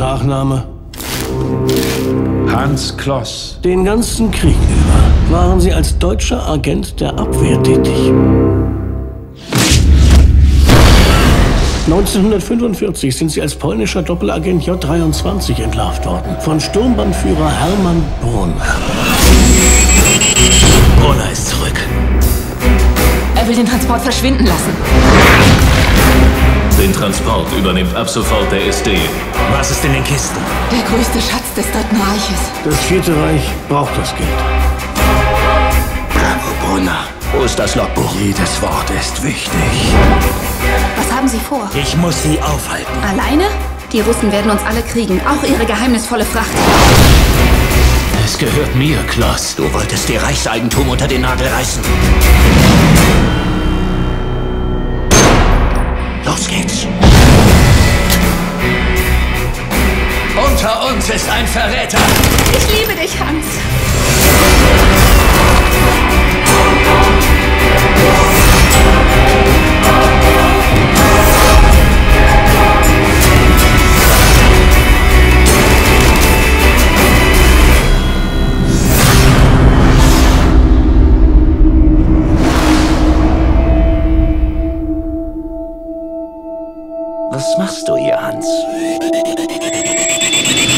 Nachname? Hans Kloss. Den ganzen Krieg über waren Sie als deutscher Agent der Abwehr tätig. 1945 sind Sie als polnischer Doppelagent J23 entlarvt worden von Sturmbannführer Hermann Brunner. Brunner ist zurück. Er will den Transport verschwinden lassen. Den Transport übernimmt ab sofort der SD. Was ist in den Kisten? Der größte Schatz des Dritten Reiches. Das Vierte Reich braucht das Geld. Bravo, Brunner. Wo ist das Logbuch? Jedes Wort ist wichtig. Was haben Sie vor? Ich muss sie aufhalten. Alleine? Die Russen werden uns alle kriegen, auch ihre geheimnisvolle Fracht. Es gehört mir, Kloss. Du wolltest dir Reichseigentum unter den Nagel reißen. Los geht's. Unter uns ist ein Verräter. Ich liebe dich, Hans. Was machst du hier, Hans?